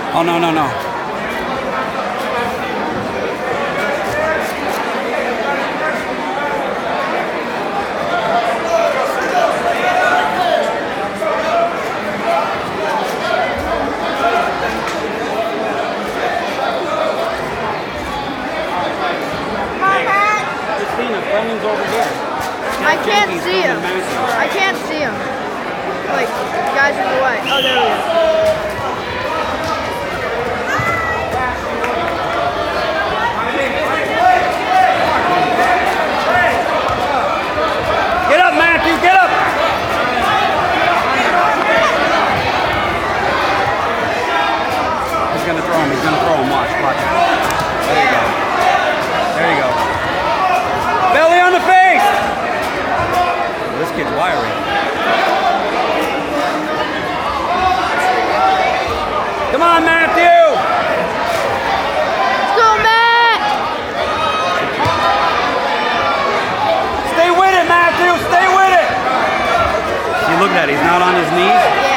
Oh, no, no, no. Christina, Brennan's over here. I can't see him. I can't see him. Like, guys in the way. Oh, there we go. Get up, Matthew, get up! He's gonna throw him, watch. There you go. There you go. Belly on the face! This kid's wiry. Come on, Matthew! Let's go, Matt! Stay with it, Matthew! Stay with it! See, look at that. He's not on his knees.